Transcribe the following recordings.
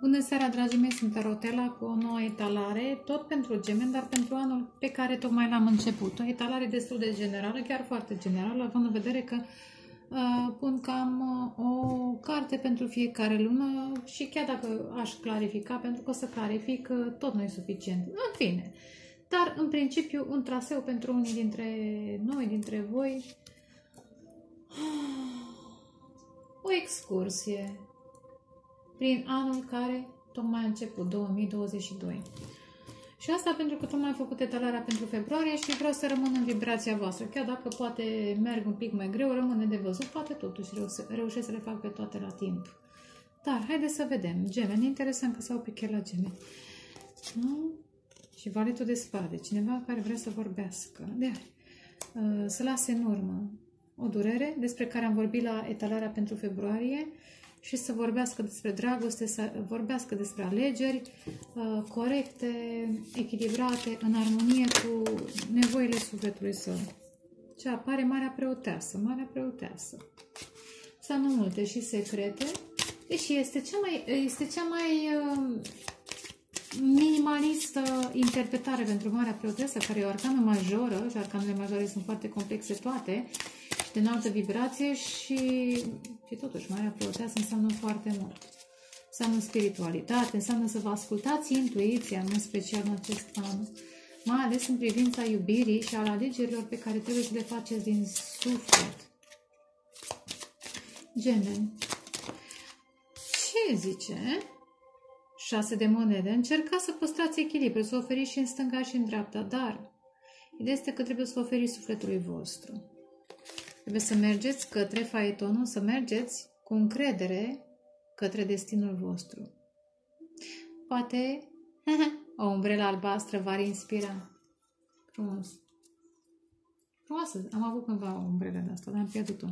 Bună seara, dragii mei, sunt Tarotela cu o nouă etalare, tot pentru gemeni, dar pentru anul pe care tocmai l-am început. O etalare destul de generală, chiar foarte generală, având în vedere că pun cam o carte pentru fiecare lună și chiar dacă aș clarifica, pentru că o să clarific, tot nu e suficient. În fine, dar în principiu un traseu pentru unii dintre noi, dintre voi, o excursie prin anul care tocmai a început, 2022. Și asta pentru că tocmai am făcut etalarea pentru februarie și vreau să rămân în vibrația voastră. Chiar dacă poate merg un pic mai greu, rămâne de văzut, poate totuși reușesc să le fac pe toate la timp. Dar haideți să vedem. Gemeni, interesant că s-au pe chiar la gemeni. Și valetul de spade. Cineva care vrea să vorbească. Să lase în urmă o durere despre care am vorbit la etalarea pentru februarie și să vorbească despre dragoste, să vorbească despre alegeri corecte, echilibrate, în armonie cu nevoile sufletului său. Ce apare Marea Preoteasă. Marea Preoteasă. Să nu multe și secrete, deși este cea mai minimalistă interpretare pentru Marea Preoteasă, care e o arcană majoră, și arcanele majore sunt foarte complexe toate, de înaltă vibrație și totuși Marea Preoteasă înseamnă foarte mult. Înseamnă spiritualitate, înseamnă să vă ascultați intuiția, în special în acest an, mai ales în privința iubirii și al alegerilor pe care trebuie să le faceți din suflet. Gemeni. Ce zice? 6 de monede. Încercați să păstrați echilibru, să oferiți și în stânga și în dreapta, dar ideea este că trebuie să oferiți sufletului vostru. Trebuie să mergeți către faetonul, să mergeți cu încredere către destinul vostru. Poate o umbrelă albastră v-ar inspira. Frumos. Frumoasă. Am avut cândva o umbrelă de asta, dar am pierdut-o.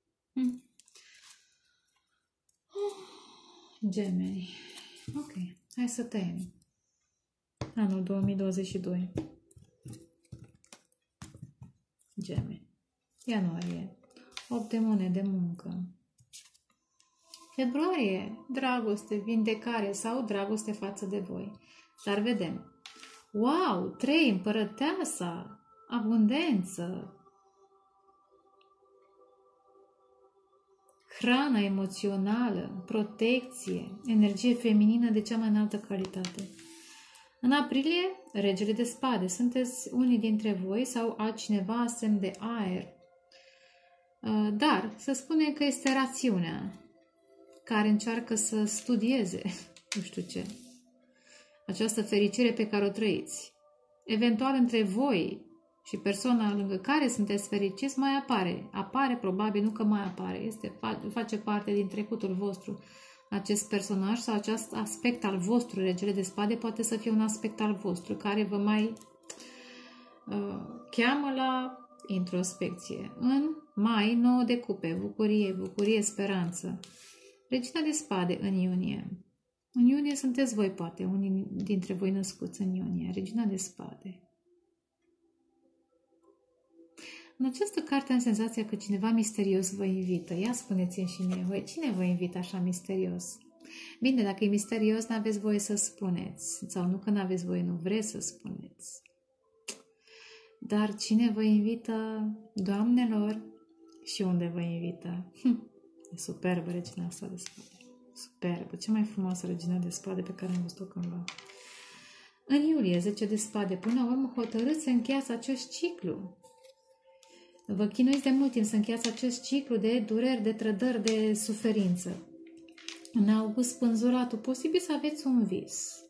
Gemeni. Ok. Hai să tăiem. Anul 2022. Gemeni. Ianuarie, 8 de monede, muncă. Februarie, dragoste, vindecare sau dragoste față de voi. Dar vedem. Wow, 3, împărăteasa, abundență, hrană emoțională, protecție, energie feminină de cea mai înaltă calitate. În aprilie, regele de spade. Sunteți unii dintre voi sau altcineva semn de aer. Dar să spunem că este rațiunea care încearcă să studieze, nu știu ce, această fericire pe care o trăiți. Eventual între voi și persoana lângă care sunteți fericiți mai apare. Apare, probabil, nu că mai apare, face parte din trecutul vostru. Acest personaj sau acest aspect al vostru, regele de spade, poate să fie un aspect al vostru care vă mai cheamă la introspecție. În mai, 9 de cupe, bucurie, bucurie, speranță. Regina de spade în iunie. În iunie sunteți voi, poate, unii dintre voi născuți în iunie. Regina de spade. În această carte am senzația că cineva misterios vă invită. Ia spuneți-mi și mie, voi, cine vă invită așa misterios? Bine, dacă e misterios, n-aveți voie să spuneți. Sau nu că n-aveți voie, nu vreți să spuneți. Dar cine vă invită, doamnelor, și unde vă invită? E superbă regina asta de spade. Superbă, cea mai frumoasă regina de spade pe care am văzut-o cândva. În iulie, 10 de spade, până la urmă hotărâți să încheiați acest ciclu. Vă chinuiți de mult timp să încheiați acest ciclu de dureri, de trădări, de suferință. În august, spânzuratul, posibil să aveți un vis.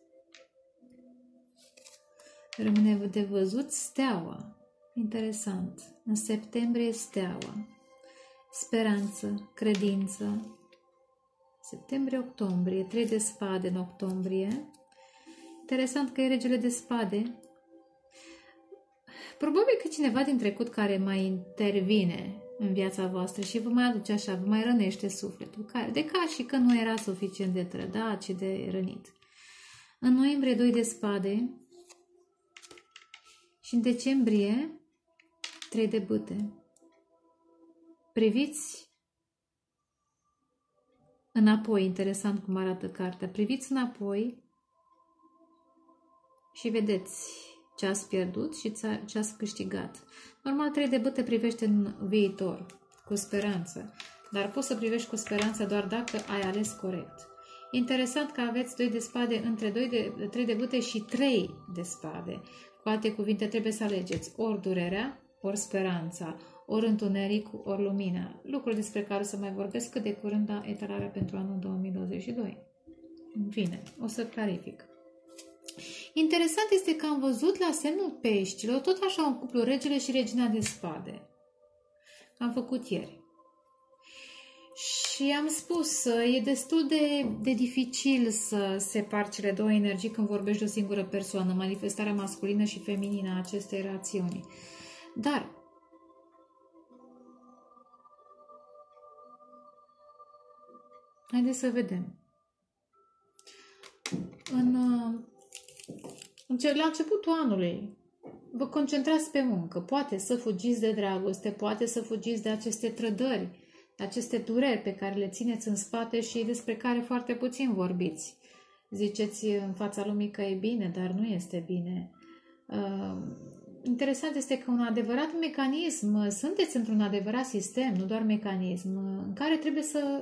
Rămâne de văzut steaua. Interesant. În septembrie, steaua. Speranță, credință. Septembrie-octombrie, 3 de spade în octombrie. Interesant că e regele de spade. Probabil că cineva din trecut care mai intervine în viața voastră și vă mai aduce așa, vă mai rănește sufletul. De ca și că nu era suficient de trădat și de rănit. În noiembrie, 2 de spade. Și în decembrie, 3 de bâte. Priviți Înapoi, interesant cum arată cartea. Priviți înapoi și vedeți ce ați pierdut și ce ați câștigat. Normal, 3 de bâte privește în viitor, cu speranță. Dar poți să privești cu speranță doar dacă ai ales corect. Interesant că aveți 2 de spade între 3 de bâte și 3 de spade. Cu alte cuvinte, trebuie să alegeți ori durerea, ori speranța, ori întunericul, ori lumina. Lucruri despre care o să mai vorbesc cât de curând la etalarea pentru anul 2022. În fine, o să clarific. Interesant este că am văzut la semnul peștilor tot așa un cuplu regele și regina de spade. Am făcut ieri. Și am spus, e destul de dificil să separi cele două energii când vorbești de o singură persoană, manifestarea masculină și feminină a acestei rațiuni. Dar haideți să vedem. La începutul anului, vă concentrați pe muncă. Poate să fugiți de dragoste, poate să fugiți de aceste trădări, de aceste dureri pe care le țineți în spate și despre care foarte puțin vorbiți. Ziceți în fața lumii că e bine, dar nu este bine. Interesant este că un adevărat mecanism, sunteți într-un adevărat sistem, nu doar mecanism, în care trebuie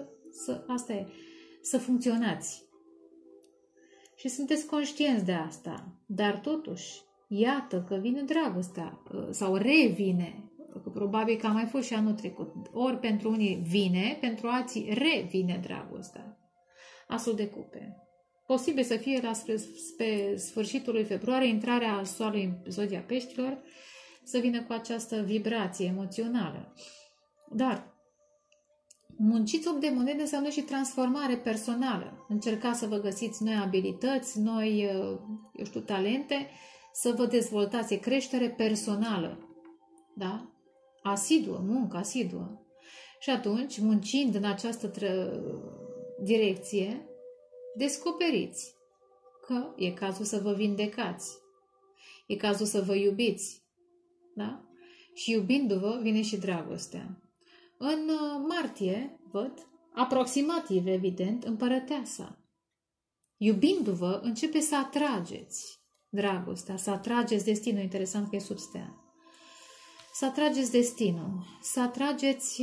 să funcționați. Și sunteți conștienți de asta. Dar totuși, iată că vine dragostea, sau revine. Probabil că a mai fost și anul trecut. Ori pentru unii vine, pentru alții revine dragostea. Asul de cupe. Posibil să fie pe sfârșitul lui februarie intrarea soarelui în zodia peștilor, să vină cu această vibrație emoțională. Dar munciți 8 de monede înseamnă și transformare personală. Încercați să vă găsiți noi abilități, noi, talente, să vă dezvoltați, creștere personală. Da? Asiduă, muncă asiduă. Și atunci, muncind în această direcție, descoperiți că e cazul să vă vindecați. E cazul să vă iubiți. Da? Și iubindu-vă vine și dragostea. În martie, văd, aproximativ, evident, împărăteasa. Iubindu-vă, începe să atrageți dragostea, să atrageți destinul. Interesant că e sub stea. Să atrageți destinul, să atrageți...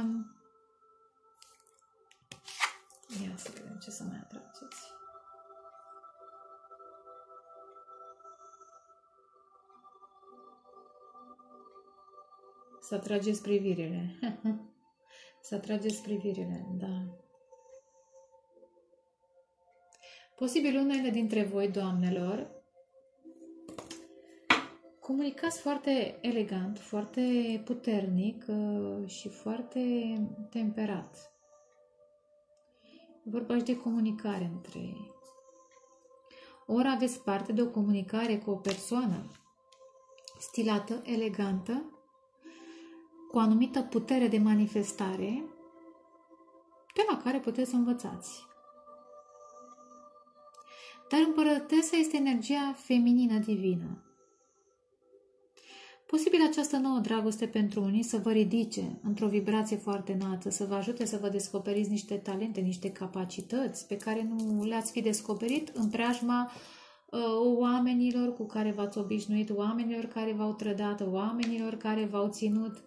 Ia să vedem ce să mai atrageți. Să atrageți privirile. Să atrageți privirile, da. Posibil unele dintre voi, doamnelor, comunicați foarte elegant, foarte puternic și foarte temperat. Vorba și de comunicare între ei. Ori aveți parte de o comunicare cu o persoană stilată, elegantă, cu o anumită putere de manifestare, de la care puteți să învățați. Dar împărăteasa este energia feminină divină. Posibil această nouă dragoste pentru unii să vă ridice într-o vibrație foarte înaltă, să vă ajute să vă descoperiți niște talente, niște capacități pe care nu le-ați fi descoperit în preajma oamenilor cu care v-ați obișnuit, oamenilor care v-au trădat, oamenilor care v-au ținut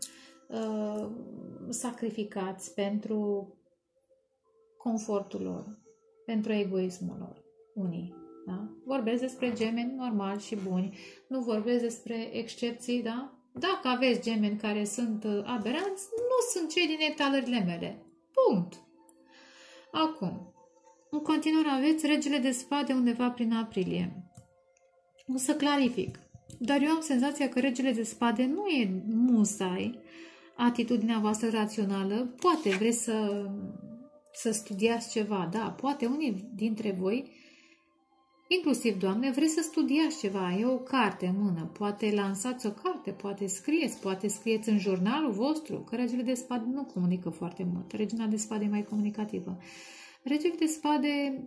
sacrificați pentru confortul lor, pentru egoismul lor, unii. Da? Vorbesc despre gemeni normali și buni, nu vorbesc despre excepții, da? Dacă aveți gemeni care sunt aberanți, nu sunt cei din etalările mele. Punct. Acum, în continuare aveți regele de spade undeva prin aprilie. O să clarific. Dar eu am senzația că regele de spade nu e musai atitudinea voastră rațională. Poate vreți să studiați ceva, da, poate unii dintre voi, inclusiv doamne, vreți să studiați ceva, e o carte în mână, poate lansați o carte, poate scrieți în jurnalul vostru, că regele de spade nu comunică foarte mult, regina de spade e mai comunicativă. Regele de spade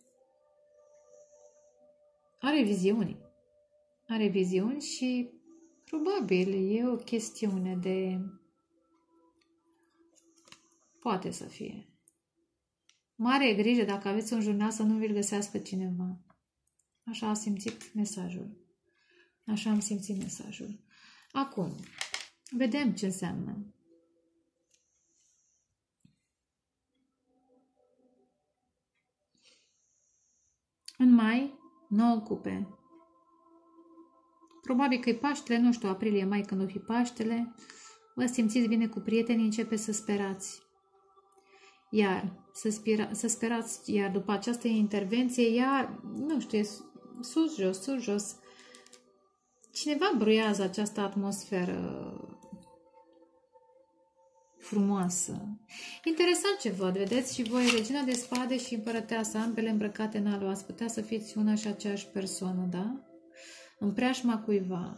are viziuni și probabil e o chestiune de... Poate să fie. Mare grijă dacă aveți un jurnal să nu vi-l găsească cineva. Așa a simțit mesajul. Așa am simțit mesajul. Acum, vedem ce înseamnă. În mai, 9 cupe. Probabil că e Paștele, nu știu, aprilie, mai, când o fi Paștele. Vă simțiți bine cu prietenii, începeți să sperați. Iar, să sperați, iar după această intervenție, iar, nu știu, e sus, jos, sus, jos. Cineva bruiază această atmosferă frumoasă. Interesant ce văd, vedeți? Și voi, Regina de Spade și Împărăteasa, ambele îmbrăcate în alb, ați putea să fiți una și aceeași persoană, da? În preajma cuiva.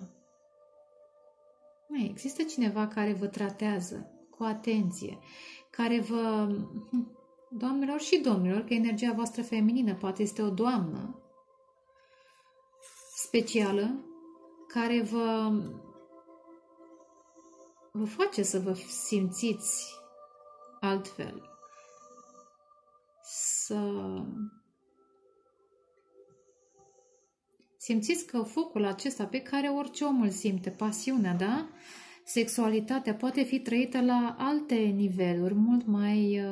Mai există cineva care vă tratează cu atenție, care vă... Doamnelor și domnilor, că energia voastră feminină poate este o doamnă specială, care vă face să vă simțiți altfel. Să simțiți că focul acesta pe care orice om îl simte, pasiunea, da? Sexualitatea poate fi trăită la alte niveluri, mult mai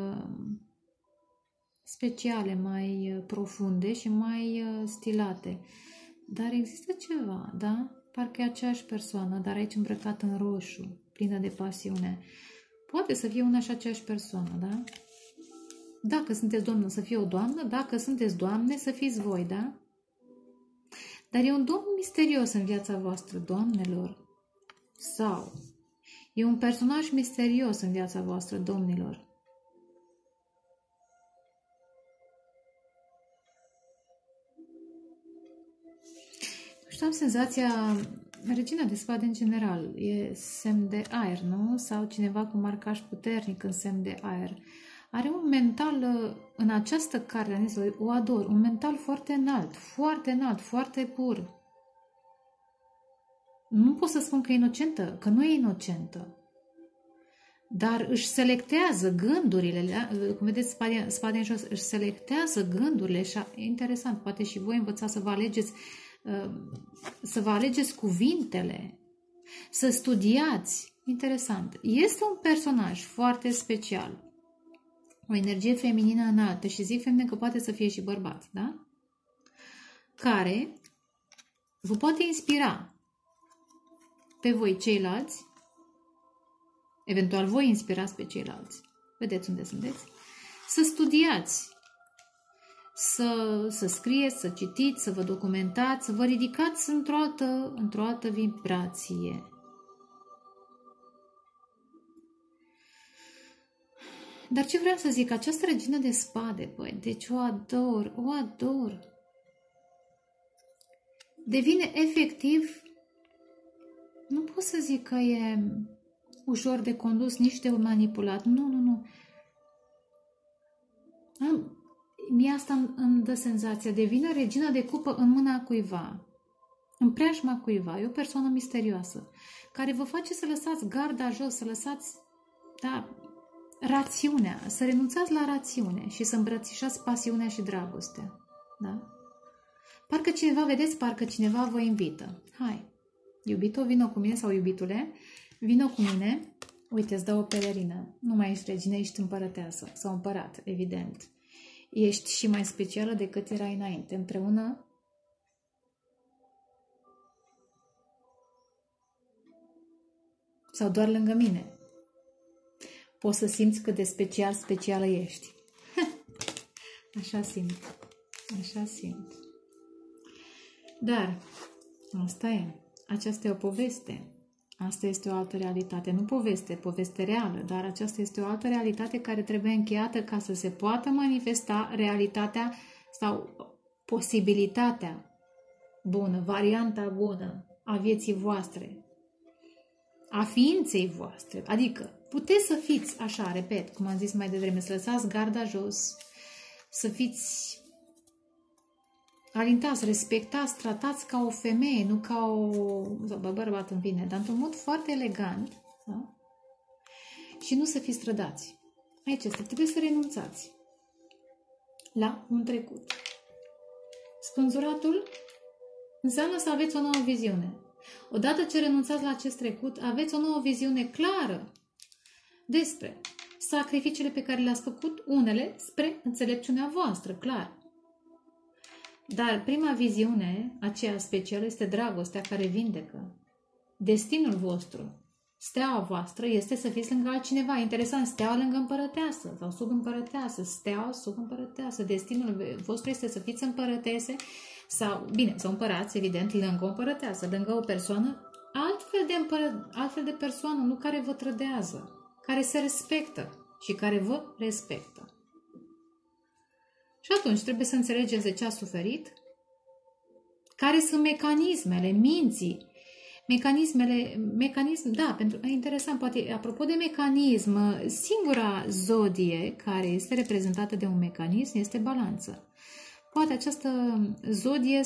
speciale, mai profunde și mai stilate. Dar există ceva, da? Parcă e aceeași persoană, dar aici îmbrăcată în roșu, plină de pasiune. Poate să fie una și aceeași persoană, da? Dacă sunteți doamnă, să fie o doamnă, dacă sunteți doamne, să fiți voi, da? Dar e un domn misterios în viața voastră, doamnelor. Sau e un personaj misterios în viața voastră, domnilor. Și am senzația, Regina de Spade în general, e semn de aer, nu? Sau cineva cu marcaj puternic în semn de aer. Are un mental, în această carte, o ador, un mental foarte înalt, foarte pur. Nu pot să spun că e inocentă, că nu e inocentă. Dar își selectează gândurile, cum vedeți, spade în jos, își selectează gândurile și e interesant, poate și voi învățați să vă alegeți cuvintele, să studiați. Interesant. Este un personaj foarte special. O energie feminină înaltă și zic feminine că poate să fie și bărbat, da? Care vă poate inspira pe voi ceilalți, eventual voi inspirați pe ceilalți. Vedeți unde sunteți? Să studiați, să scrieți, să citiți, să vă documentați, să vă ridicați într-o altă vibrație. Dar ce vreau să zic, această regină de spade, băi, deci o ador. Devine efectiv, nu pot să zic că e ușor de condus, nici de manipulat. Nu. Mie asta îmi dă senzația, devine regina de cupă în mâna cuiva, în preajma cuiva. E o persoană misterioasă, care vă face să lăsați garda jos, să lăsați, da, rațiunea, să renunțați la rațiune și să îmbrățișați pasiunea și dragostea. Da? Parcă cineva, vedeți, parcă cineva vă invită. Hai, iubito, vino cu mine, sau iubitule, vino cu mine. Uite, îți dau o pelerină. Nu mai ești regină, ești împărăteasă sau împărat, evident. Ești și mai specială decât erai înainte. Împreună sau doar lângă mine. Poți să simți cât de specială ești. Așa simt. Dar, asta e. Aceasta e o poveste. Asta este o altă realitate. Nu poveste reală, dar aceasta este o altă realitate care trebuie încheiată ca să se poată manifesta realitatea sau posibilitatea bună, varianta bună a vieții voastre, a ființei voastre. Adică, puteți să fiți, așa, repet, cum am zis mai devreme, să lăsați garda jos, să fiți alintați, respectați, tratați ca o femeie, nu ca o bărbat, în fine, dar într-un mod foarte elegant, da? Și nu să fiți trădați. Aici este, trebuie să renunțați. la un trecut. Spânzuratul înseamnă să aveți o nouă viziune. Odată ce renunțați la acest trecut, aveți o nouă viziune clară despre sacrificiile pe care le-ați făcut, unele spre înțelepciunea voastră, clar. Dar prima viziune, aceea specială, este dragostea care vindecă. Destinul vostru, steaua voastră, este să fiți lângă altcineva. Interesant, steaua lângă împărăteasă sau sub împărăteasă, steaua sub împărăteasă. Destinul vostru este să fiți împărătese sau, bine, să împărați, evident, lângă o împărăteasă, lângă o persoană, altfel de persoană, nu care vă trădează, care se respectă și care vă respectă. Și atunci trebuie să înțelegeți de ce a suferit, care sunt mecanismele minții, da, pentru interesant, poate, apropo de mecanism, singura zodie care este reprezentată de un mecanism este balanța. Poate această zodie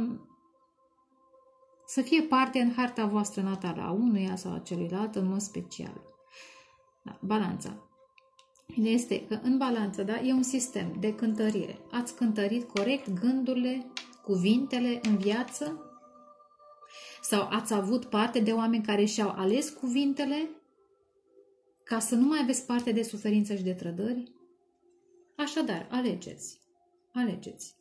să fie parte în harta voastră natală, a unuia sau a celuilalt, în mod special. Da, balanța. Este că în balanță, da, e un sistem de cântărire. Ați cântărit corect gândurile, cuvintele în viață? Sau ați avut parte de oameni care și-au ales cuvintele ca să nu mai aveți parte de suferință și de trădări? Așadar, alegeți. Alegeți.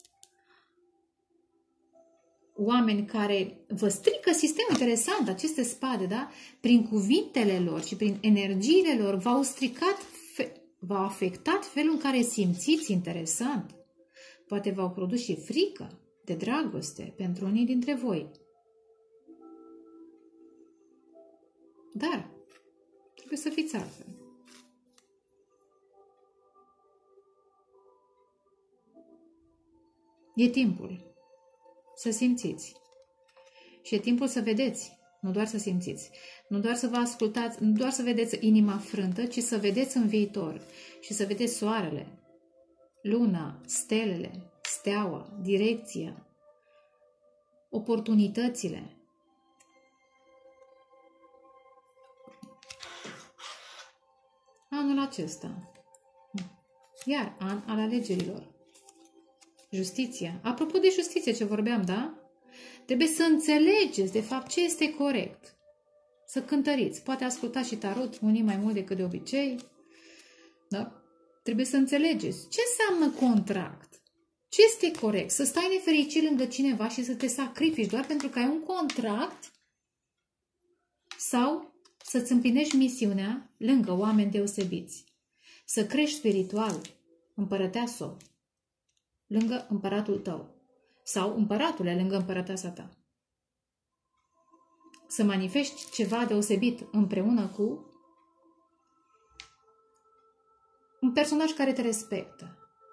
Oameni care vă strică sistemul, interesant, aceste spade, da? Prin cuvintele lor și prin energiile lor v-au stricat, v-au afectat felul în care simțiți, interesant. Poate v-au produs și frică de dragoste pentru unii dintre voi. Dar trebuie să fiți altfel. E timpul să simțiți. Și e timpul să vedeți, nu doar să simțiți. Nu doar să vă ascultați, nu doar să vedeți inima frântă, ci să vedeți în viitor. Și să vedeți soarele, luna, stelele, steaua, direcția, oportunitățile. Anul acesta, iar an al alegerilor. Justiția. Apropo de justiție ce vorbeam, da? Trebuie să înțelegeți, de fapt, ce este corect. Să cântăriți. Poate asculta și tarot, unii mai mult decât de obicei. Da? Trebuie să înțelegeți. Ce înseamnă contract? Ce este corect? Să stai nefericit lângă cineva și să te sacrifici doar pentru că ai un contract? Sau să-ți împlinești misiunea lângă oameni deosebiți? Să crești spiritual, împărăteasă, lângă împăratul tău. Sau împăratule lângă împărăteasa ta. Să manifesti ceva deosebit împreună cu un personaj care te respectă.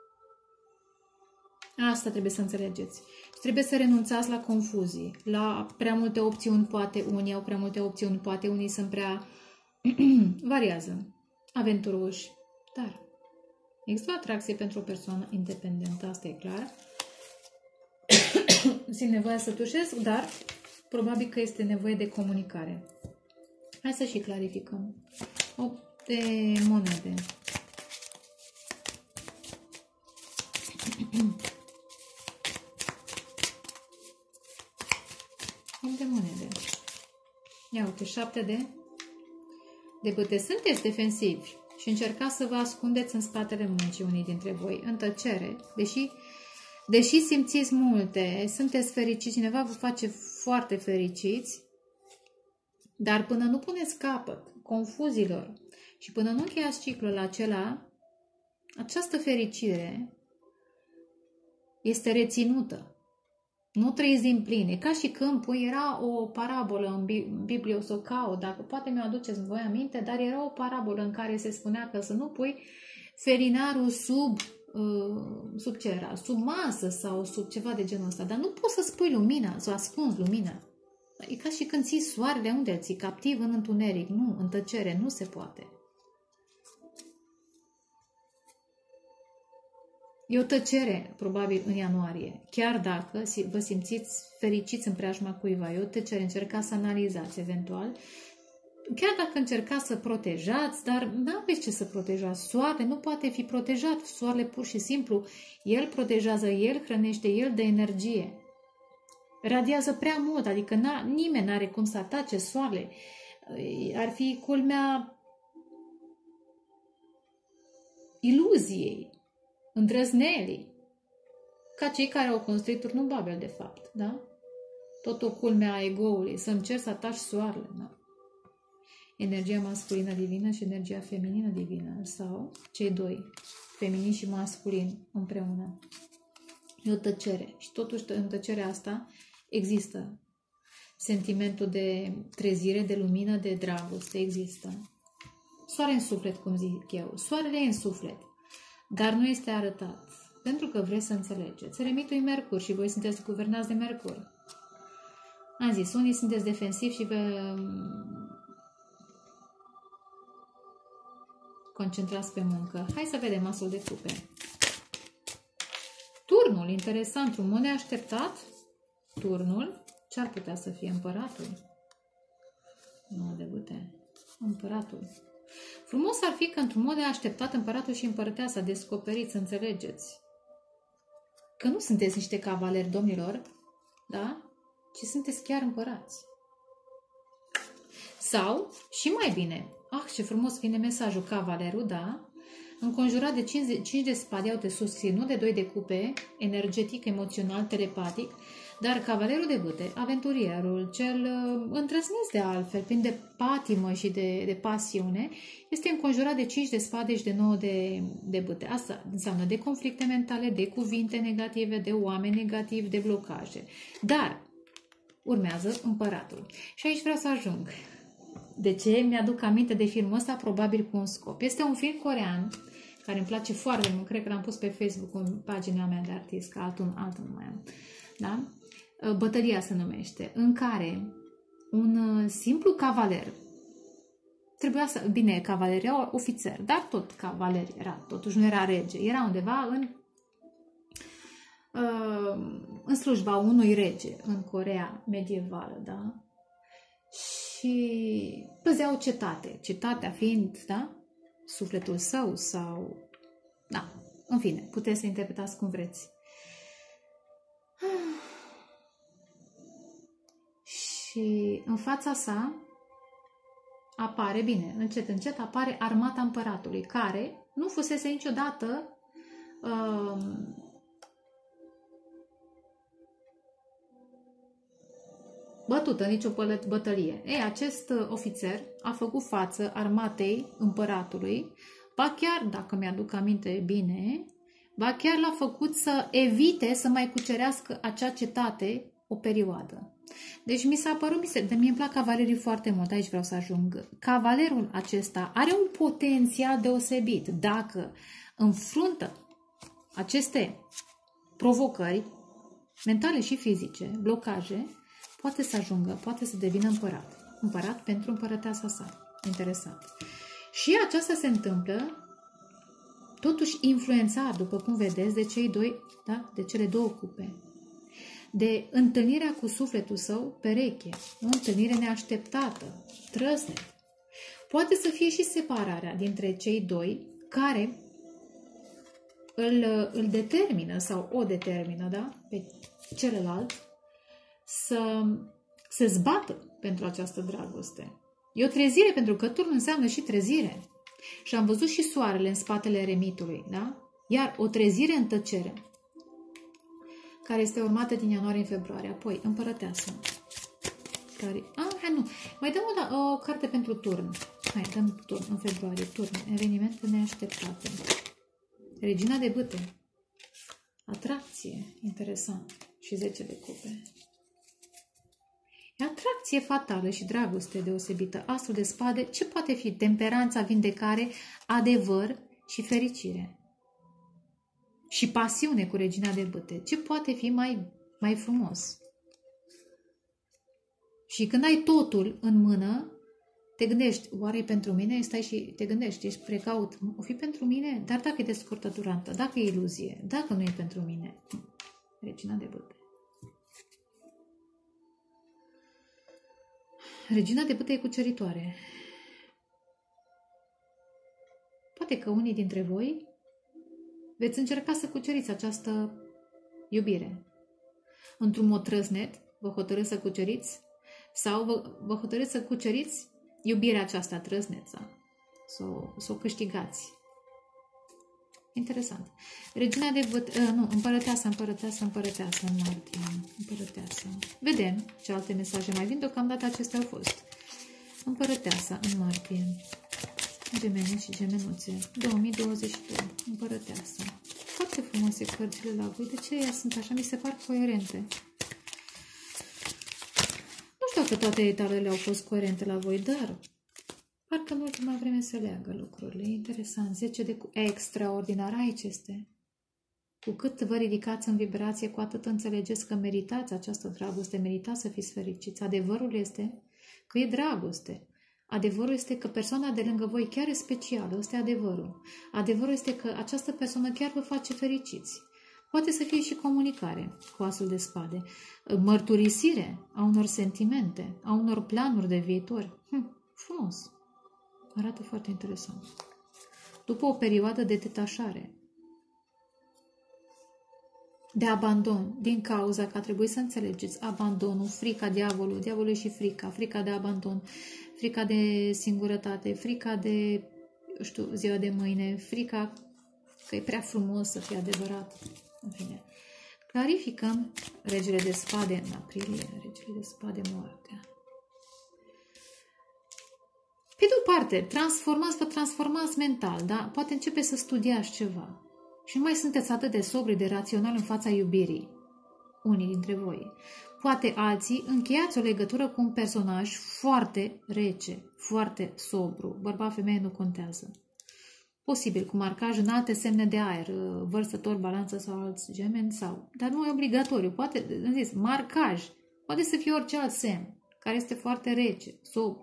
Asta trebuie să înțelegeți. Și trebuie să renunțați la confuzii, la prea multe opțiuni, poate unii au prea multe opțiuni, poate unii sunt prea variază, aventuroși, dar există o atracție pentru o persoană independentă, asta e clar. Simt nevoia să tușesc, dar probabil că este nevoie de comunicare. Hai să și clarificăm. 8 de monede. De monede. Ia uite, 7 de bâte. Sunteți defensivi și încercați să vă ascundeți în spatele muncii unii dintre voi, în tăcere, deși simțiți multe, sunteți fericiți, cineva vă face foarte fericiți, dar până nu puneți capăt confuziilor și până nu încheiați ciclul acela, această fericire este reținută. Nu trăiți din plin. E ca și când era o parabolă în Biblie, o să o caut, dacă poate mi-o aduceți voi aminte, dar era o parabolă în care se spunea că să nu pui ferinarul sub ce era? Sub masă sau sub ceva de genul ăsta. Dar nu poți să spui lumina, să ascunzi lumina. E ca și când ții soarele, unde îl ții? Captiv în întuneric. Nu, în tăcere. Nu se poate. E o tăcere, probabil, în ianuarie. Chiar dacă vă simțiți fericiți în preajma cuiva. E o tăcere. Încercați să analizați, eventual. chiar dacă încercați să protejați, dar nu aveți ce să protejați. Soarele nu poate fi protejat. Soarele pur și simplu, el protejează, el hrănește, el dă energie. Radiază prea mult, adică nimeni n-are cum să atace soarele. Ar fi culmea iluziei, îndrăznelii, ca cei care au construit turnul Babel, de fapt, da? Tot o culmea a ego-ului, să încerci să ataci soarele, da? Energia masculină divină și energia feminină divină, sau cei doi, feminin și masculin, împreună. E o tăcere. Și totuși, în tăcerea asta există sentimentul de trezire, de lumină, de dragoste, există. Soare în suflet, cum zic eu. Soarele e în suflet, dar nu este arătat. Pentru că vreți să înțelegeți. Eremitul e Mercur și voi sunteți guvernați de Mercur. Am zis, unii sunteți defensivi și vă concentrați pe muncă. Hai să vedem asul de cupe. Turnul, interesant, un mod neașteptat. Turnul, ce ar putea să fie împăratul? Nu, de bute. Împăratul. Frumos ar fi că într-un mod neașteptat împăratul și împărăteasa descoperiți, să înțelegeți. Că nu sunteți niște cavaleri, domnilor, da? Ci sunteți chiar împărați. Sau, și mai bine, ce frumos vine mesajul, cavalerul, da? Înconjurat de 5 de spade, au te susținut, de 2 de cupe, energetic, emoțional, telepatic, dar cavalerul de bâte, aventurierul, cel îndrăznesc de altfel, plin de patimă și de pasiune, este înconjurat de 5 de spade și de 9 de bâte. Asta înseamnă de conflicte mentale, de cuvinte negative, de oameni negativi, de blocaje. Dar urmează împăratul. Și aici vreau să ajung. De ce mi-aduc aminte de filmul ăsta? Probabil cu un scop. Este un film corean care îmi place foarte mult. Cred că l-am pus pe Facebook în pagina mea de artist, că altul nu mai am. Da? Bătălia se numește, în care un simplu cavaler trebuia să... Bine, cavaler era ofițer, dar tot cavaler era, totuși nu era rege. Era undeva în slujba unui rege în Coreea medievală, da? Și păzea o cetate. Cetatea fiind, da? Sufletul său sau... Da, în fine, puteți să interpretați cum vreți. Și în fața sa apare, bine, încet apare armata împăratului, care nu fusese niciodată bătută în nicio bătălie. Ei, acest ofițer a făcut față armatei împăratului, ba chiar, dacă mi-aduc aminte bine, ba chiar l-a făcut să evite să mai cucerească acea cetate o perioadă. Deci mi s-a părut, mie îmi plac cavalerii foarte mult, aici vreau să ajung. Cavalerul acesta are un potențial deosebit. Dacă înfruntă aceste provocări mentale și fizice, blocaje, poate să ajungă, poate să devină împărat. Împărat pentru împărăteasa sa. Interesant. Și aceasta se întâmplă totuși influențat, după cum vedeți, de cei doi, da? De cele două cupe. De întâlnirea cu sufletul său pereche, o întâlnire neașteptată, trăsnet. Poate să fie și separarea dintre cei doi care îl determină sau o determină, da? Pe celălalt să se zbată pentru această dragoste. E o trezire, pentru că turnul înseamnă și trezire. Și am văzut și soarele în spatele eremitului, da? Iar o trezire în tăcere, care este urmată din ianuarie în februarie. Apoi, împărăteasă. Care... hai nu. Mai dăm o carte pentru turn. Hai, dăm turn în februarie. Turn. Evenimente neașteptate. Regina de bâte. Atracție. Interesant. Și 10 de cupe. E atracție fatală și dragoste deosebită. Asul de spade. Ce poate fi? Temperanța, vindecare, adevăr și fericire. Și pasiune cu regina de bâte. Ce poate fi mai frumos? Și când ai totul în mână, te gândești, oare e pentru mine? Stai și te gândești, ești precaut. O fi pentru mine? Dar dacă e de scurtă durantă, dacă e iluzie, dacă nu e pentru mine. Regina de bâte. Regina de bâte e cuceritoare. Poate că unii dintre voi veți încerca să cuceriți această iubire. Într-un mod trăsnet, vă hotărâți să cuceriți sau vă hotărâți să cuceriți iubirea aceasta trăsneță, să o câștigați. Interesant. Regina de bâte, nu, împărăteasa în martie. Împărăteasa. Vedem ce alte mesaje mai vin, deocamdată acestea au fost. Împărăteasa în martie. Gemeni și gemenuțe. 2022. Împărăteasa. Foarte frumoase cărțile la voi. De ce ele sunt așa? Mi se par coerente. Nu știu dacă toate etalele au fost coerente la voi, dar parcă în ultima vreme se leagă lucrurile. Interesant. 10 de extraordinar. Aici este. Cu cât vă ridicați în vibrație, cu atât înțelegeți că meritați această dragoste, meritați să fiți fericiți. Adevărul este că e dragoste. Adevărul este că persoana de lângă voi chiar e specială. Ăsta e adevărul. Adevărul este că această persoană chiar vă face fericiți. Poate să fie și comunicare cu asul de spade. Mărturisire a unor sentimente, a unor planuri de viitor. Frumos. Arată foarte interesant. După o perioadă de detașare, de abandon, din cauza că a trebuit să înțelegeți abandonul, frica, diavolul și frica de abandon, frica de singurătate, frica de, eu știu, ziua de mâine, frica că e prea frumos să fie adevărat. În fine. Clarificăm regele de spade în aprilie, regele de spade, moartea. Pe de o parte, vă transformați mental, da? Poate începeți să studiați ceva. Și nu mai sunteți atât de sobri, de rațional în fața iubirii. Unii dintre voi. Poate alții încheiați o legătură cu un personaj foarte rece, foarte sobru. Bărbat, femeie nu contează. Posibil cu marcaj în alte semne de aer, vărsător, balanță sau alți gemeni, sau. Dar nu e obligatoriu. Poate, am zis, marcaj. Poate să fie orice alt semn, care este foarte rece, sobru.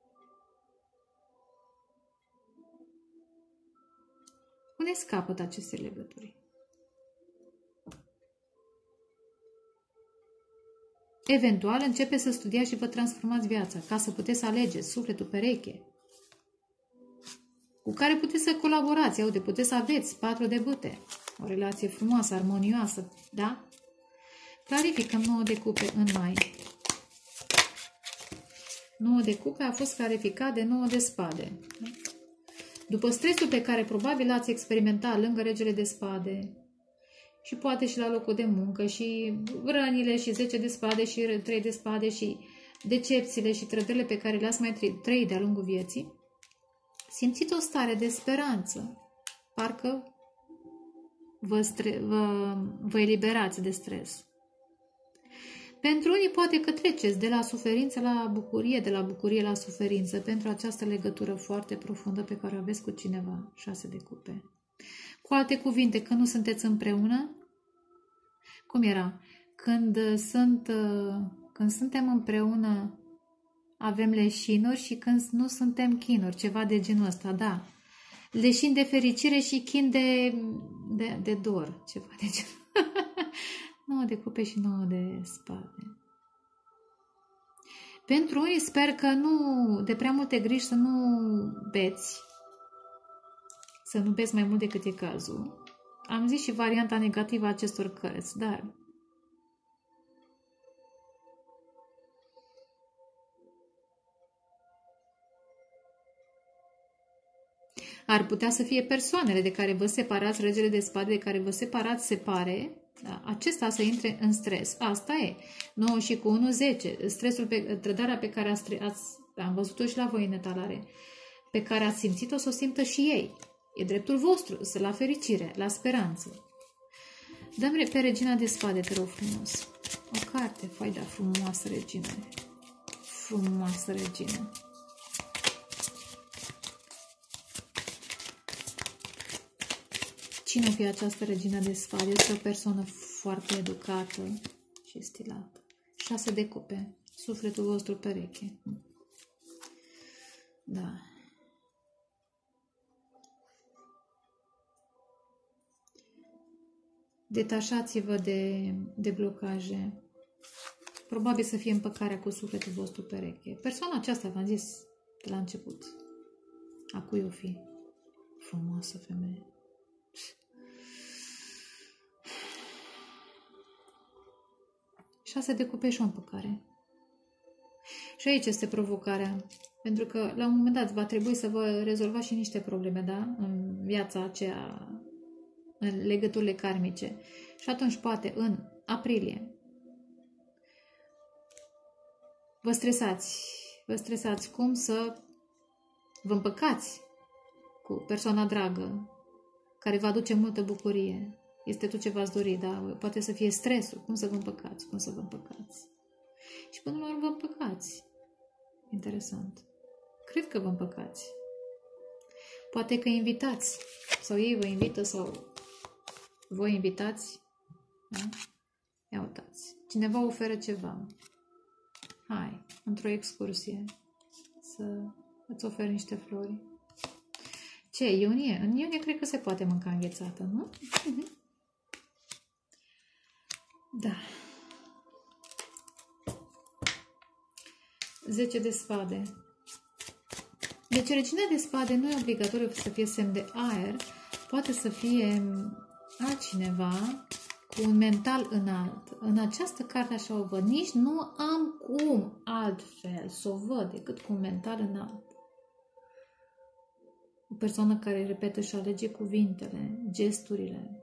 Puneți capăt acestei legături. Eventual, începeți să studiați și vă transformați viața, ca să puteți alegeți sufletul pereche, cu care puteți să colaborați, puteți să aveți 4 de bâte, o relație frumoasă, armonioasă, da? Clarificăm 9 de cupe în mai. 9 de cupe a fost clarificat de 9 de spade. După stresul pe care probabil l-ați experimentat lângă regele de spade și poate și la locul de muncă și rănile și 10 de spade și 3 de spade și decepțiile și trădările pe care le-ați mai trăit de-a lungul vieții, simțiți o stare de speranță. Parcă vă eliberați de stres. Pentru unii poate că treceți de la suferință la bucurie, de la bucurie la suferință, pentru această legătură foarte profundă pe care o aveți cu cineva. 6 de cupe. Cu alte cuvinte, când nu sunteți împreună, cum era? Când suntem împreună, avem leșinuri și când nu suntem chinuri, ceva de genul ăsta, da. Leșin de fericire și chin de dor, ceva de genul. 9 de cupe și 9 de spade. Pentru unii sper că de prea multe griji să nu beți. Să nu beți mai mult decât e cazul. Am zis și varianta negativă a acestor cărți, dar ar putea să fie persoanele de care vă separați, regele de spade de care vă separați, separe, da, acesta să intre în stres. Asta e. 9 și cu 1, 10. Stresul, trădarea pe care am văzut-o și la voi în etalare, pe care ați simțit-o, să o simtă și ei. E dreptul vostru, la fericire, la speranță. Dă-mi pe regina de spade, te rog frumos. O carte, faida frumoasă, regină. Frumoasă, regină. Cine o fi această regină de spade? Este o persoană foarte educată și stilată. 6 de cupe. Sufletul vostru pereche. Da. Detașați-vă de blocaje. Probabil să fie împăcarea cu sufletul vostru pereche. Persoana aceasta, v-am zis de la început, a cui o fi? Frumoasă femeie. 6 de cupe și o împăcare. Și aici este provocarea. Pentru că la un moment dat va trebui să vă rezolvați și niște probleme, da? În viața aceea, în legăturile karmice. Și atunci, poate, în aprilie, vă stresați cum să vă împăcați cu persoana dragă, care vă aduce multă bucurie. Este tot ce v-ați dori, da? Poate să fie stresul. Cum să vă împăcați? Cum să vă împăcați? Și până la urmă vă împăcați. Interesant. Cred că vă împăcați. Poate că invitați. Sau ei vă invită sau voi invitați. Da? Ia uitați. Cineva oferă ceva. Hai, într-o excursie, să îți oferi niște flori. Ce, iunie? În iunie cred că se poate mânca înghețată, nu? Da. 10 de spade. Deci regina de spade nu e obligatoriu să fie semn de aer, poate să fie altcineva cu un mental înalt. În această carte așa o văd. Nici nu am cum altfel să o văd decât cu un mental înalt. O persoană care repetă și alege cuvintele, gesturile.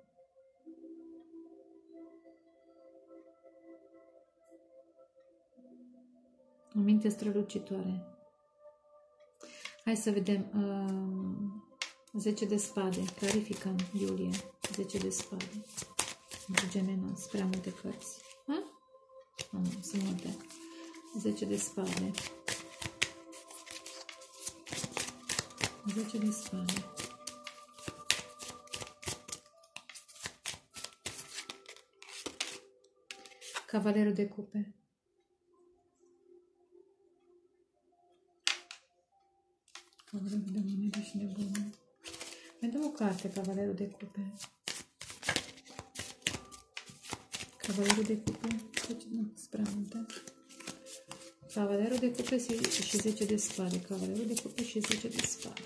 O minte strălucitoare. Hai să vedem. 10 de spade. Clarificăm, Iulie. 10 de spade. Pentru Gemeni, prea multe cărți. Ha? Nu, sunt multe. 10 de spade. 10 de spade. Cavalerul de cupe. Cavalerul de monede și nebună. Mai dăm o carte, Cavalerul de cupe. Cavalerul de cupe. Nu, spre multe. Cavalerul de cupe și 10 de spade. Cavalerul de cupe și 10 de spade.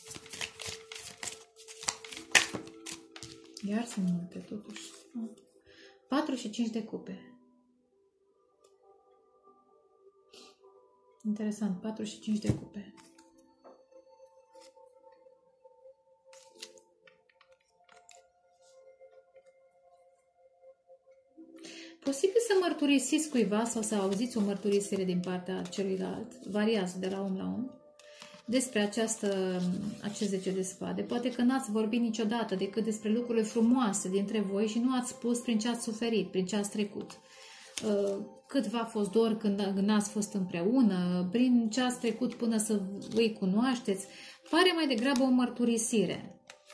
Iar sunt multe, totuși. 4 și 5 de cupe. Interesant, 4 și 5 de cupe. Posibil să mărturisiți cuiva sau să auziți o mărturisire din partea celuilalt, variază de la om la om, despre acest 10 de spade. Poate că n-ați vorbit niciodată decât despre lucrurile frumoase dintre voi și nu ați spus prin ce ați suferit, prin ce ați trecut. Cât v-a fost dor când n-ați fost împreună, prin ce ați trecut până să îi cunoașteți. Pare mai degrabă o mărturisire.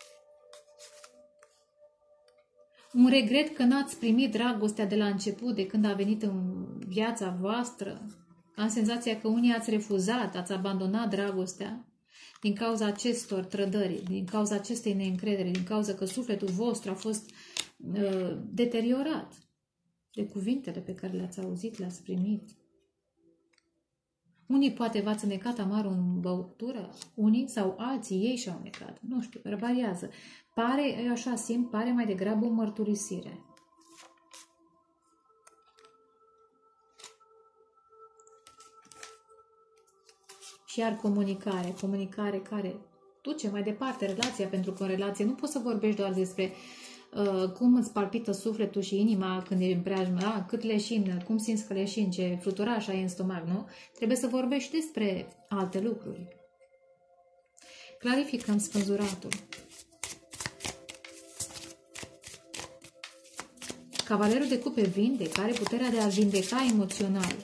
Un regret că n-ați primit dragostea de la început, de când a venit în viața voastră. Am senzația că unii ați refuzat, ați abandonat dragostea din cauza acestor trădări, din cauza acestei neîncredere, din cauza că sufletul vostru a fost deteriorat de cuvintele pe care le-ați auzit, le-ați primit. Unii poate v-ați necat amar în băutură, unii sau alții ei și-au necat. Nu știu, variază. Pare, eu așa simt, pare mai degrabă o mărturisire. Și iar comunicare care duce mai departe relația, pentru că în relație nu poți să vorbești doar despre cum îți palpită sufletul și inima când e în preajmă, cât leșin, cum simți că leșin, ce fluturaș ai în stomac, nu? Trebuie să vorbești despre alte lucruri. Clarificăm spânzuratul. Cavalerul de cupe vindecă, are puterea de a vindeca emoțional.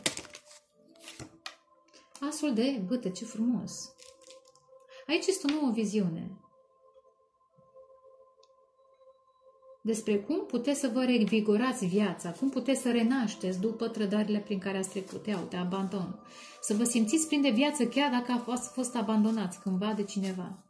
Asul de bâte, ce frumos! Aici este o nouă viziune despre cum puteți să vă revigorați viața, cum puteți să renașteți după trădările prin care ați trecut. Ia uite, abandon. Să vă simțiți plin de viață chiar dacă ați fost abandonați cândva de cineva.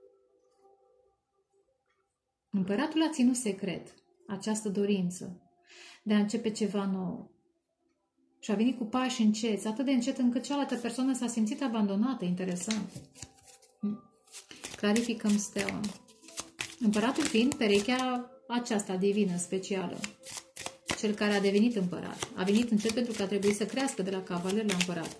Împăratul a ținut secret această dorință de a începe ceva nou. Și a venit cu pași înceți, atât de încet încât cealaltă persoană s-a simțit abandonată. Interesant. Clarificăm steaua. Împăratul fiind perechea aceasta divină, specială. Cel care a devenit împărat. A venit încet pentru că a trebuit să crească de la cavaler la împărat.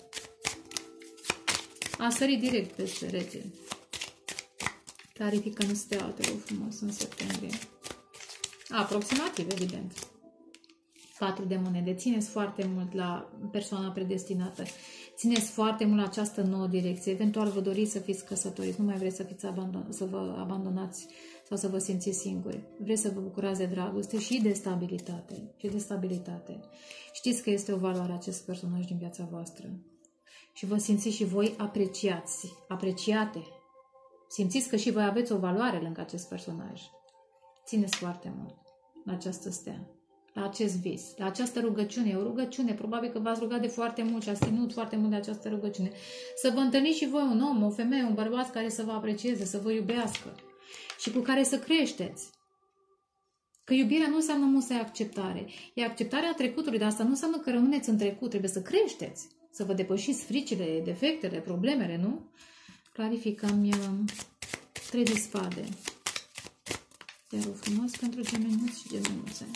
A sărit direct peste rege. Clarificăm steaua, te rog frumos, în septembrie. Aproximativ, evident. 4 de monede. Țineți foarte mult la persoana predestinată. Țineți foarte mult la această nouă direcție. Eventual vă doriți să fiți căsătoriți. Nu mai vreți să vă abandonați sau să vă simțiți singuri. Vreți să vă bucurați de dragoste și de stabilitate. Și de stabilitate. Știți că este o valoare acest personaj din viața voastră. Și vă simțiți și voi apreciate. Simțiți că și voi aveți o valoare lângă acest personaj. Țineți foarte mult la această stea, la acest vis, la această rugăciune. E o rugăciune, probabil că v-ați rugat de foarte mult și ați ținut foarte mult de această rugăciune. Să vă întâlniți și voi un om, o femeie, un bărbat care să vă aprecieze, să vă iubească și cu care să creșteți. Că iubirea nu înseamnă musai acceptare. E acceptarea trecutului, dar asta nu înseamnă că rămâneți în trecut. Trebuie să creșteți, să vă depășiți fricile, defectele, problemele, nu? Clarificăm 3 de spade. Te rog frumos pentru gemenuți și gemenuțe.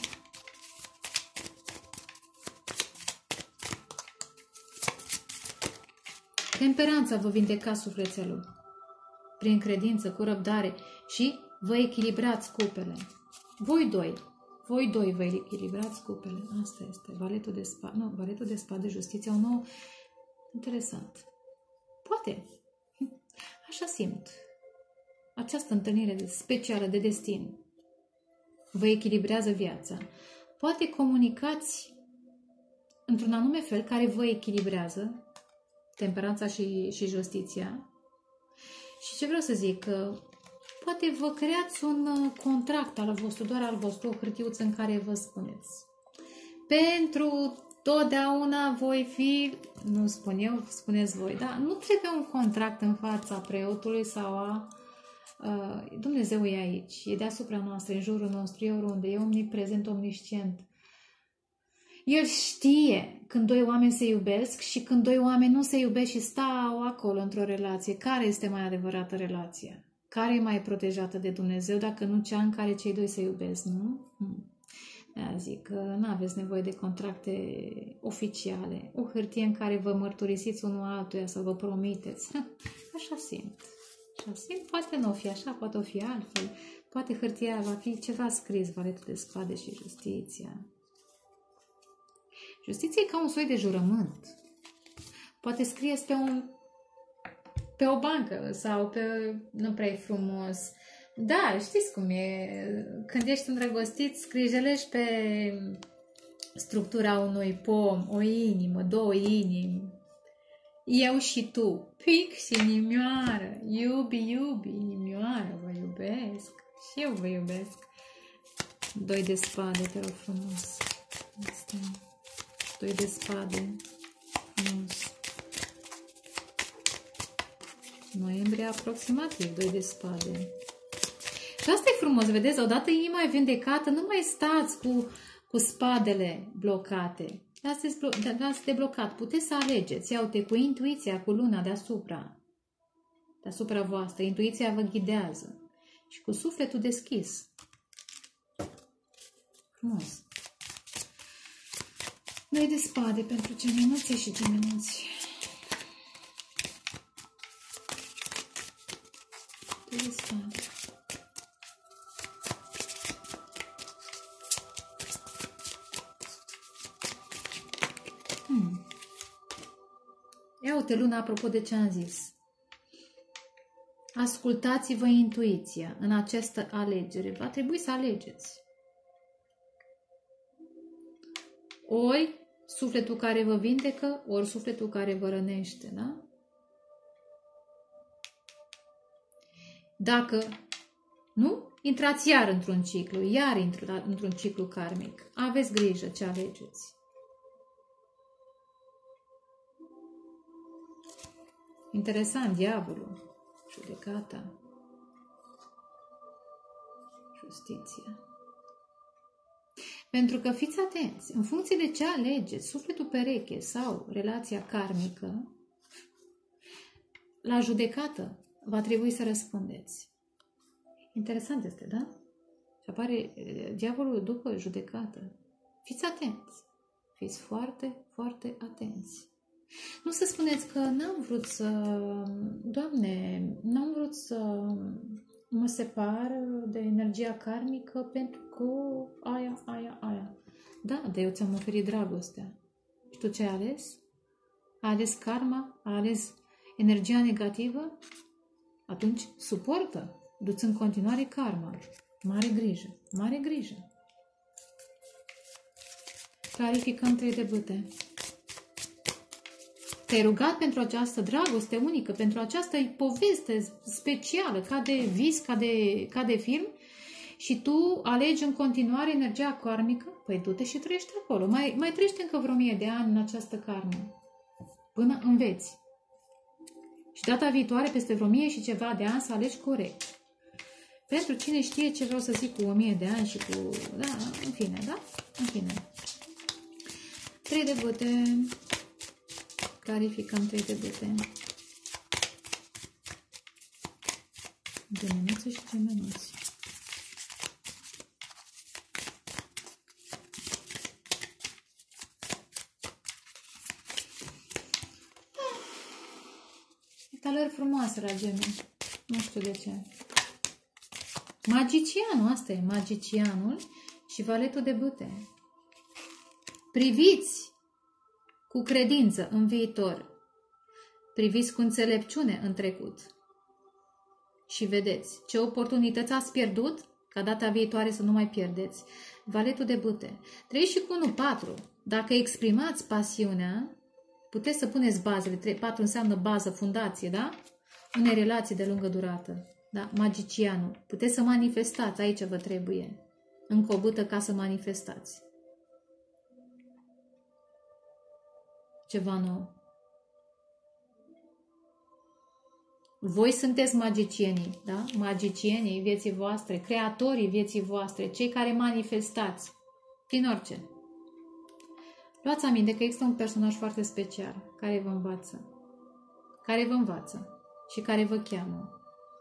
Temperanța vă vindeca sufletelul prin credință, cu răbdare și vă echilibrați cupele. Voi doi vă echilibrați cupele. Asta este. Valetul de spade. Nu, valetul de spade, justiția, un nou. Interesant. Poate. Așa simt. Această întâlnire specială de destin vă echilibrează viața. Poate comunicați într-un anume fel care vă echilibrează temperanța și justiția. Și ce vreau să zic, poate vă creați un contract al vostru, doar al vostru, o hârtiuță în care vă spuneți: pentru totdeauna voi fi, nu spun eu, spuneți voi, da? Nu trebuie un contract în fața preotului sau a Dumnezeu e aici, e deasupra noastră, în jurul nostru, e oriunde, e omniprezent, omniscient. El știe când doi oameni se iubesc și când doi oameni nu se iubesc și stau acolo într-o relație. Care este mai adevărată relația? Care e mai protejată de Dumnezeu dacă nu cea în care cei doi se iubesc, nu? Da, zic că nu aveți nevoie de contracte oficiale. O hârtie în care vă mărturisiți unul altuia să vă promiteți. Așa simt. Așa simt. Poate nu o fi așa, poate o fi altfel. Poate hârtia va fi ceva scris, valetul de spade și justiția. Justiția e ca un soi de jurământ. Poate scrieți pe o bancă sau pe... Nu prea e frumos. Da, știți cum e. Când ești îndrăgostit, scrijelești pe structura unui pom, o inimă, 2 inimi. Eu și tu, pic și inimioară. Iubi, inimioară, vă iubesc. Și eu vă iubesc. 2 de spade, te rog frumos. Asta. 2 de spade. Frumos. Noiembrie aproximativ, 2 de spade. Și asta e frumos, vedeți? Odată inima e vindecată, nu mai stați cu spadele blocate. Dați de blocat. Puteți să alegeți. Ia-uite, cu intuiția, cu luna deasupra voastră. Intuiția vă ghidează. Și cu sufletul deschis. Frumos. 2 de spade pentru gemenuțe și gemenuți. 2 de spade. Ia uite, luna, apropo de ce am zis. Ascultați-vă intuiția în această alegere. Va trebui să alegeți. Ori sufletul care vă vindecă, ori sufletul care vă rănește, da? Dacă nu, intrați iar într-un ciclu, într-un ciclu karmic. Aveți grijă ce alegeți. Interesant, diavolul, judecata, justiția. Pentru că fiți atenți, în funcție de ce alegeți, sufletul pereche sau relația karmică, la judecată va trebui să răspundeți. Interesant este, da? Și apare diavolul după judecată. Fiți atenți. Fiți foarte, foarte atenți. Nu să spuneți că n-am vrut să... Doamne, n-am vrut să mă separ de energia karmică pentru că aia. Da, dar eu ți-am oferit dragostea. Și tu ce ai ales? Ai ales karma? Ai ales energia negativă? Atunci suportă. Du-ți în continuare karma. Mare grijă, mare grijă. Clarificăm 3 de bâte. Te-ai rugat pentru această dragoste unică, pentru această poveste specială, ca de vis, ca de film, și tu alegi în continuare energia karmică? Păi du-te și trăiește acolo. Mai trăiește încă vreo 1000 de ani în această karmă. Până înveți. Și data viitoare, peste vreo 1000 și ceva de ani, să alegi corect. Pentru cine știe ce vreau să zic cu 1000 de ani și cu... Da, în fine, da? În fine. 3 de bâte. Clarificăm 3 de bâte. Gemenuță și gemenuți. Etalări frumoase la gemeni. Nu știu de ce. Magicianul, asta e magicianul și valetul de bâte. Priviți cu credință în viitor. Priviți cu înțelepciune în trecut. Și vedeți ce oportunități ați pierdut, ca data viitoare să nu mai pierdeți. Valetul de bâte. 3 și cu 1, 4. Dacă exprimați pasiunea, puteți să puneți bazele. 4 înseamnă bază, fundație, da? Unei relații de lungă durată. Da? Magicianul. Puteți să manifestați, aici vă trebuie. Încă o bâtă ca să manifestați. Ceva nou. Voi sunteți magicienii, da? Magicienii vieții voastre, creatorii vieții voastre, cei care manifestați prin orice. Luați aminte că există un personaj foarte special care vă învață și care vă cheamă.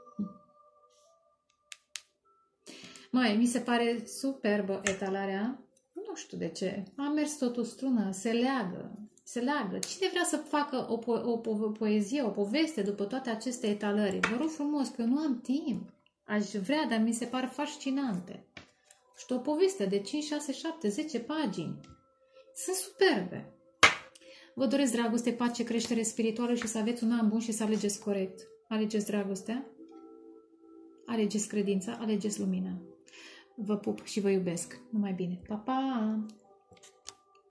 Măi, mi se pare superbă etalarea. Nu știu de ce. A mers totul strună, se leagă. Cine vrea să facă o poezie, o poveste după toate aceste etalări? Vă rog frumos, că eu nu am timp. Aș vrea, dar mi se par fascinante. Știu, o poveste de 5, 6, 7, 10 pagini. Sunt superbe. Vă doresc dragoste, pace, creștere spirituală și să aveți un an bun și să alegeți corect. Alegeți dragostea, alegeți credința, alegeți lumina. Vă pup și vă iubesc. Numai bine. Pa, pa!